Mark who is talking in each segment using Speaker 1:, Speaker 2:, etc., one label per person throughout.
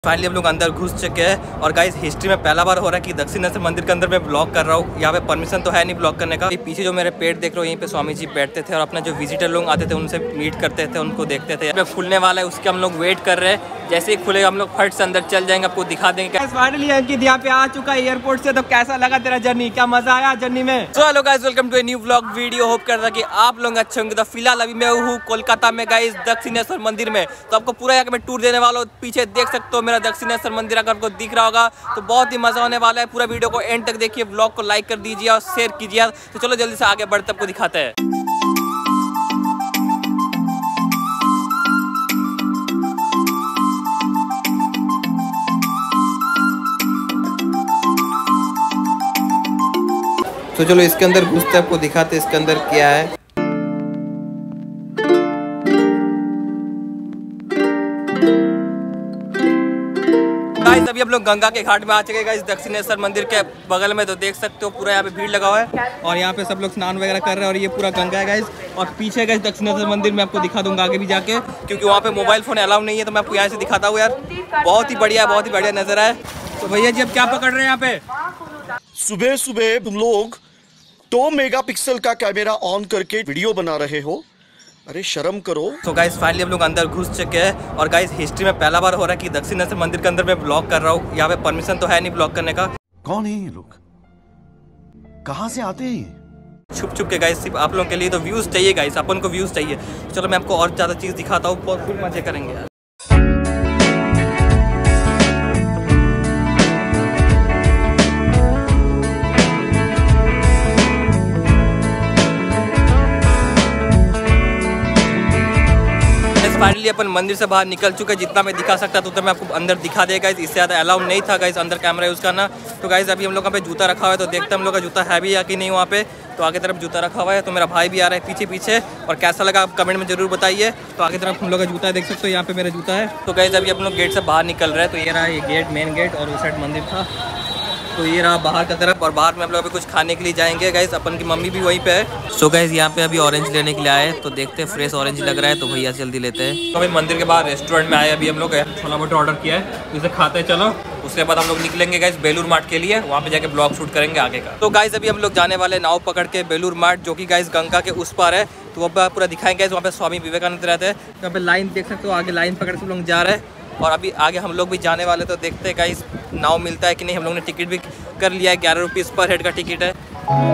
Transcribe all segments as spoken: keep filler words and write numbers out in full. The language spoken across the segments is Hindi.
Speaker 1: फाइनली हम लोग अंदर घुस चुके हैं और गाइस हिस्ट्री में पहला बार हो रहा है कि दक्षिणेश्वर मंदिर के अंदर मैं ब्लॉग कर रहा हूँ। यहाँ पे परमिशन तो है नहीं ब्लॉग करने का। पीछे जो मेरे पेड़ देख रहे हो यहीं पे स्वामी जी बैठते थे और अपना जो विजिटर लोग आते थे उनसे मीट करते थे, उनको देखते थे। यहाँ खुलने वाला है उसके हम लोग वेट कर रहे हैं। जैसे ही खुलेगा हम लोग फट से अंदर चल जाएंगे, आपको दिखा देंगे।
Speaker 2: फाइनली अंकित यहाँ पे आ चुका है एयरपोर्ट से। तो कैसा लगा तेरा जर्नी, क्या मजा आया जर्नी में?
Speaker 1: So hello guys, welcome to a new vlog video. Hope करता कि आप लोग अच्छे होंगे। तो फिलहाल अभी मैं हूँ कोलकाता में गाइस, दक्षिणेश्वर मंदिर में। तो आपको पूरा यहाँ मैं टूर देने वाला हूँ। पीछे देख सकते हो मेरा दक्षिणेश्वर मंदिर, अगर आपको दिख रहा होगा तो बहुत ही मजा होने वाला है। पूरा वीडियो को एंड तक देखिए, व्लॉग को लाइक कर दीजिए और शेयर कीजिए। तो चलो जल्दी से आगे बढ़ते आपको दिखाते हैं। तो चलो इसके अंदर घुसते आपको दिखाते इसके अंदर क्या है। गाइस अभी हम लोग गंगा के घाट में आ चुके हैं, दक्षिणेश्वर मंदिर के बगल में। तो देख सकते हो पूरा यहाँ पे भीड़ लगा हुआ है और यहाँ पे सब लोग स्नान वगैरह कर रहे हैं और ये पूरा गंगा है गाइस। और पीछे गाइस दक्षिणेश्वर मंदिर में आपको दिखा दूंगा आगे भी जाके, क्योंकि वहाँ पे मोबाइल फोन अलाउ नहीं है। तो मैं आपको यहाँ से दिखाता हूँ यार, बहुत ही बढ़िया बहुत ही बढ़िया नजर है। तो भैया जी अब क्या पकड़ रहे हैं यहाँ पे?
Speaker 3: सुबह सुबह तुम लोग दो मेगापिक्सल का कैमरा ऑन करके वीडियो बना रहे हो, अरे शर्म करो।
Speaker 1: तो गाइस फाइनली हम लोग अंदर घुस चुके हैं और गाइस हिस्ट्री में पहला बार हो रहा है कि दक्षिणेश्वर मंदिर के अंदर मैं ब्लॉग कर रहा हूँ। यहाँ पे परमिशन तो है नहीं ब्लॉग करने का।
Speaker 3: कौन है ये लोग, कहाँ से आते हैं?
Speaker 1: छुप छुप के गाइस सिर्फ आप लोगों के लिए। तो व्यूज चाहिए गाइस, अपन को व्यूज चाहिए। तो चलो मैं आपको और ज्यादा चीज दिखाता हूँ, बहुत फुल मजे करेंगे यार। फाइनली अपन मंदिर से बाहर निकल चुके हैं। जितना मैं दिखा सकता था उतना मैं आपको अंदर दिखा देगा। इससे ज़्यादा अलाउ नहीं था गाइस अंदर कैमरा यूज़ करना। तो गाइस अभी हम लोग यहाँ पे जूता रखा हुआ है, तो देखते हैं हम लोग का जूता है भी या कि नहीं वहाँ पे। तो आगे तरफ जूता रखा हुआ है। तो मेरा भाई भी आ रहा है पीछे पीछे, और कैसा लगा आप कमेंट में जरूर बताइए। तो आगे तरफ हम लोग का जूता है, देख सकते हो यहाँ पे मेरा जूता है। तो गाइस अभी हम लोग गेट से बाहर निकल रहे हैं। तो ये रहा ये गेट, मेन गेट, और उस साइड मंदिर था। तो ये रहा बाहर का तरफ, और बाहर में हम लोग अभी कुछ खाने के लिए जाएंगे गाइस। अपन की मम्मी भी वहीं पे है। सो गाइस यहाँ पे अभी ऑरेंज लेने के लिए आए, तो देखते हैं फ्रेश ऑरेंज लग रहा है तो भैया जल्दी लेते हैं। तो अभी मंदिर के बाहर रेस्टोरेंट में आए, अभी हम लोग छोला भटूरा ऑर्डर किया है, इसे खाते हैं चलो। उसके बाद हम लोग निकलेंगे गाइस बेलूर मार्ट के लिए, वहाँ पे जाके ब्लॉग शूट करेंगे आगे का। तो गाइस अभी हम लोग जाने वाले नाव पकड़ के बेलूर मार्ट, जो कि गाइस गंगा के उस पार है। तो वहाँ पूरा दिखाएंगे। वहाँ पे स्वामी विवेकानंद रहते हैं। यहाँ पे लाइन देख सकते हो, आगे लाइन पकड़ के लोग जा रहे हैं और अभी आगे हम लोग भी जाने वाले। तो देखते हैं गाइस नाव मिलता है कि नहीं। हम लोग ने टिकट भी कर लिया है, ग्यारह रुपीज़ पर हेड का टिकट है।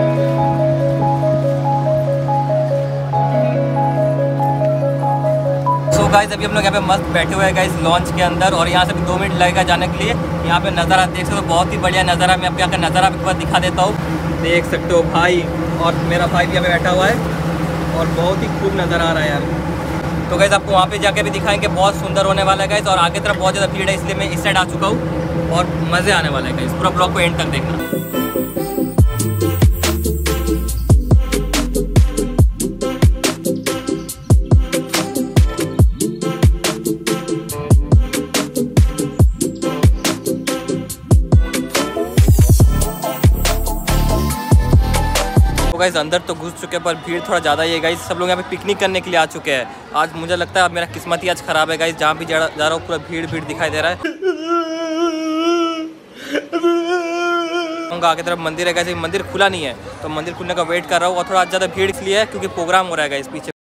Speaker 1: सो गाइस अभी हम लोग यहाँ पे मस्त बैठे हुए हैं गाइस लॉन्च के अंदर, और यहाँ से भी दो मिनट लगेगा जाने के लिए। यहाँ पे नज़ारा देख सकते हो, बहुत ही बढ़िया नज़ारा। मैं आपको यहाँ का नज़ारा एक बार दिखा देता हूँ। देख सकते हो भाई, और मेरा भाई भी यहाँ पे बैठा हुआ है और बहुत ही खूब नज़र आ रहा है यार। तो गाइस आपको वहाँ पे जाके भी दिखाएंगे, बहुत सुंदर होने वाला है गाइस। और आगे तरफ बहुत ज़्यादा भीड़ है, इसलिए मैं इस साइड आ चुका हूँ और मज़े आने वाला है गाइस। पूरा ब्लॉग को एंड तक देखना। गाइस अंदर तो घुस चुके हैं पर भीड़ थोड़ा ज़्यादा ही है गाइस। सब लोग यहाँ पे पिकनिक करने के लिए आ चुके हैं। आज मुझे लगता है अब मेरा किस्मत ही आज खराब है गाइस, जहाँ भी जा रहा हूँ पूरा भीड़ भीड़ दिखाई दे रहा है। आगे तरफ मंदिर है गाइस, मंदिर खुला नहीं है तो मंदिर खुलने का वेट कर रहा हूँ। और थोड़ा ज़्यादा भीड़ इसलिए है क्योंकि प्रोग्राम हो रहा है गाइस पीछे।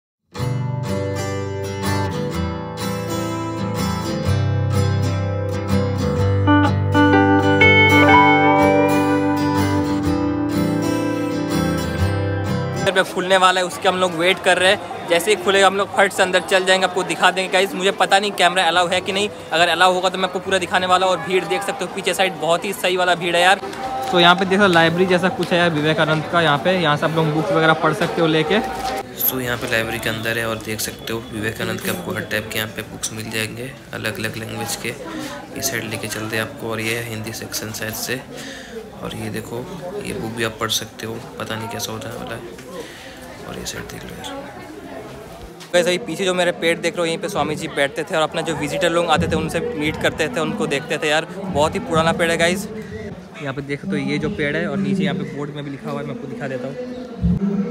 Speaker 1: में खुलने वाला है उसके हम लोग वेट कर रहे हैं। जैसे ही खुलेगा हम लोग फट से अंदर चल जाएंगे, आपको दिखा देंगे गाइस। मुझे पता नहीं कैमरा अलाउ है कि नहीं, अगर अलाउ होगा तो मैं आपको पूरा दिखाने वाला हूँ। और भीड़ देख सकते हो पीछे साइड, बहुत ही सही वाला भीड़ है यार। तो यहाँ पे देखो लाइब्रेरी जैसा कुछ है यार विवेकानंद का। यहाँ पे यहाँ से आप लोग बुक्स वगैरह पढ़ सकते हो लेके।
Speaker 4: सो यहाँ पे लाइब्रेरी के अंदर है और देख सकते हो विवेकानंद के आपको हर टाइप के यहाँ पे बुक्स मिल जाएंगे, अलग अलग लैंग्वेज के। इस साइड लेके चलते हैं आपको, और ये है हिंदी सेक्शन साइड से। और ये देखो ये बुक भी आप पढ़ सकते हो, पता नहीं कैसा होने वाला है। और ये साइड देख लो यार।
Speaker 1: वैसे ही पीछे जो मेरे पेड़ देख रहे हो यहीं पे स्वामी जी बैठते थे और अपना जो विजिटर लोग आते थे उनसे मीट करते थे, उनको देखते थे यार। बहुत ही पुराना पेड़ है गाइस। यहाँ पे देखो तो ये जो पेड़ है, और नीचे यहाँ पे बोर्ड में भी लिखा हुआ है, मैं आपको दिखा देता हूँ।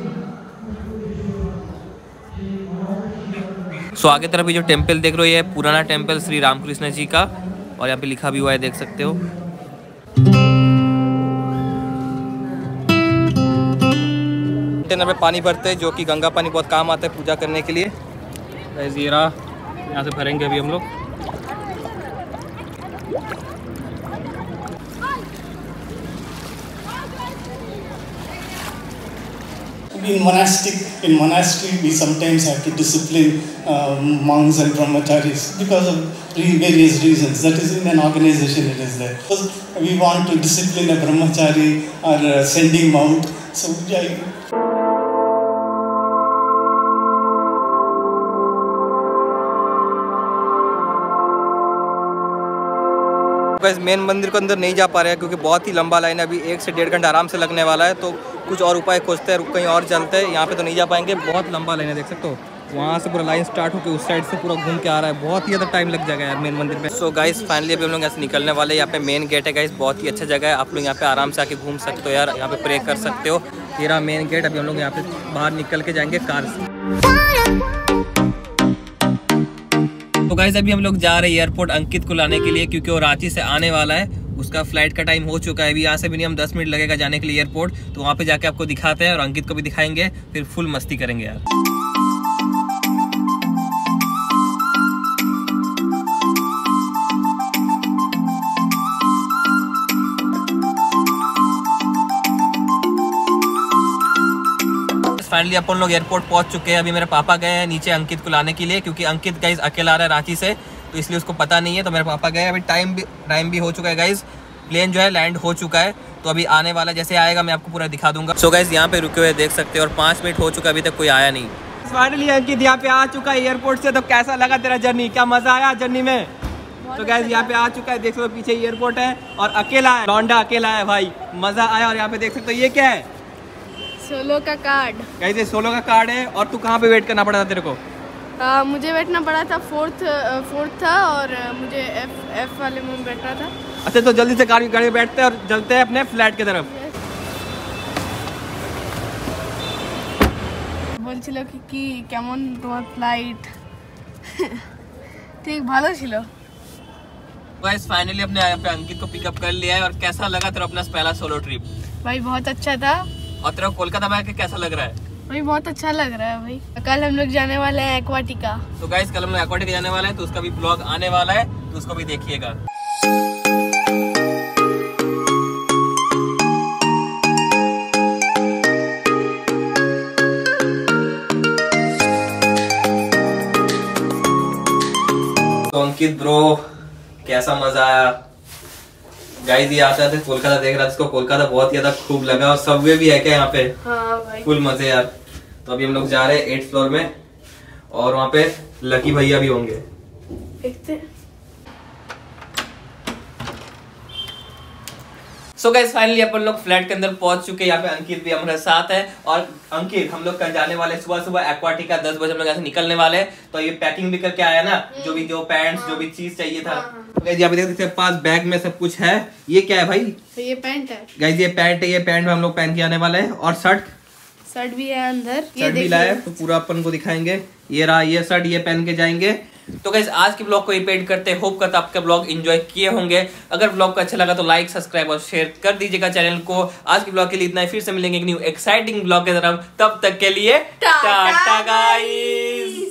Speaker 1: सो आगे तरफ ये जो टेम्पल देख रहे हो ये पुराना टेम्पल श्री रामकृष्ण जी का, और यहाँ पे लिखा भी हुआ है, देख सकते हो। कंटेनर में पानी भरते हैं, जो कि गंगा पानी बहुत काम आता है पूजा करने के लिए। ये रहा, यहाँ से भरेंगे अभी हम लोग।
Speaker 5: In monastic, in monastery, we sometimes have to discipline uh, monks and brahmacharis because of re- various reasons. That is, in an organization, it is there. Because we want to discipline a brahmachari or uh, send him out. So, yeah.
Speaker 1: Main मंदिर को अंदर नहीं जा पा रहे हैं क्योंकि बहुत ही लंबा लाइन है। अभी एक से डेढ़ घंटा आराम से लगने वाला है, तो कुछ और उपाय खोजते हैं, कहीं और चलते हैं। यहाँ पे तो नहीं जा पाएंगे, बहुत लंबा लाइन है, देख सकते हो। वहाँ से पूरा लाइन स्टार्ट होकर उस साइड से पूरा घूम के आ रहा है, बहुत ही ज़्यादा टाइम लग जाएगा यार मेन मंदिर में। सो गाइस फाइनली अभी हम लोग यहाँ से निकलने वाले हैं। यहाँ पे मेन गेट है गाइस, बहुत ही अच्छा जगह है, आप लोग यहाँ पे आराम से आके घूम सकते हो यार, यहाँ पे प्रे कर सकते हो। ये रहा मेन गेट, अभी हम लोग यहाँ पे बाहर निकल के जाएंगे कार से। तो गाइस अभी हम लोग जा रहे हैं एयरपोर्ट अंकित को लाने के लिए, क्योंकि वो रांची से आने वाला है, उसका फ्लाइट का टाइम हो चुका है। अभी यहाँ से मिनिमम दस मिनट लगेगा जाने के लिए एयरपोर्ट, तो वहाँ पे जाके आपको दिखाते हैं और अंकित को भी दिखाएंगे, फिर फुल मस्ती करेंगे यार। फाइनली अपन लोग एयरपोर्ट पहुंच चुके हैं। अभी मेरे पापा गए हैं नीचे अंकित को लाने के लिए, क्योंकि अंकित गाइस अकेला आ रहा है रांची से, तो इसलिए उसको पता नहीं है। तो मेरे पापा गए, अभी टाइम भी टाइम भी हो चुका है गाइस, प्लेन जो है लैंड हो चुका है, तो अभी आने वाला, जैसे आएगा मैं आपको पूरा दिखा दूंगा। सो गाइस यहाँ पे रुके हुए देख सकते हो, और पाँच मिनट हो चुका है, अभी तक कोई आया नहीं।
Speaker 2: फाइनली अंकित यहाँ पे आ चुका है एयरपोर्ट से, तो कैसा लगा तेरा जर्नी, क्या मजा आया जर्नी में? तो गाइस यहाँ पे आ चुका है, देख सकते हो पीछे एयरपोर्ट है और अकेला है, लौंडा अकेला है भाई, मजा आया। और यहाँ पे देख सकते हो ये क्या है,
Speaker 6: सोलो का कार्ड।
Speaker 2: गाइस ये सोलो का कार्ड है। और तू कहाँ पे वेट करना पड़ा था तेरे को?
Speaker 6: आ, मुझे बैठना पड़ा था फोर्थ फोर्थ था, और मुझे एफ एफ वाले में बैठना था।
Speaker 2: अच्छा, तो जल्दी से गाड़ी गाड़ी में बैठते हैं और चलते हैं अपने फ्लैट की तरफ।
Speaker 6: বলছিল কি কি কেমন তোমার ফ্লাইট? ঠিক ভালো ছিল।
Speaker 1: गाइस फाइनली अपने यहाँ पे अंकित को पिकअप कर लिया है। और कैसा लगा तेरा अपना पहला सोलो ट्रिप?
Speaker 6: भाई बहुत अच्छा था।
Speaker 1: और तेरा कोलकाता में आके कैसा लग रहा है?
Speaker 6: भाई बहुत अच्छा लग रहा है भाई। कल हम लोग जाने वाले हैं एक्वाटिका।
Speaker 1: तो गाइस कल हम लोग एक्वाटिका जाने वाले हैं, तो उसका भी ब्लॉग आने वाला है, तो उसको भी देखिएगा। तो अंकित ब्रो कैसा मजा आया? गाइस ये आते आते कोलकाता देख रहा था, इसको कोलकाता बहुत ज्यादा खूब लगा। और सबवे भी है क्या यहाँ पे?
Speaker 6: हाँ भाई
Speaker 1: फुल मजे यार। तो अभी हम लोग जा रहे हैं एट फ्लोर में, और वहाँ पे लकी भैया भी होंगे,
Speaker 6: देखते।
Speaker 1: सो गाइस फाइनली अपन लोग फ्लैट के अंदर पहुंच चुके हैं। यहाँ पे अंकित भी हमारे साथ है। और अंकित हम लोग कल जाने वाले सुबह सुबह एक्वाटिका, दस बजे हम लोग यहाँ से निकलने वाले हैं। तो ये पैकिंग भी करके आया ना, जो भी जो पैंट्स जो भी चीज चाहिए था। गाइस यहाँ पे देख सकते हैं पास बैग में सब कुछ है। ये क्या है भाई?
Speaker 6: ये पैंट है
Speaker 1: गाइस, ये पैंट है, ये पैंट में हम लोग पहन के आने वाले हैं। और शर्ट
Speaker 6: शर्ट भी है अंदर, ये
Speaker 1: शर्ट भी लाए, तो पूरा अपन को दिखाएंगे। ये रहा ये शर्ट, ये पहन के जाएंगे। तो गाइस आज के ब्लॉग को रिपीट करते हैं, होप करता आपका ब्लॉग एंजॉय किए होंगे। अगर ब्लॉग को अच्छा लगा तो लाइक सब्सक्राइब और शेयर कर दीजिएगा चैनल को। आज के ब्लॉग के लिए इतना ही, फिर से मिलेंगे एक न्यू एक्साइटिंग ब्लॉग के तरफ। तब तक के लिए टाटा गाइस।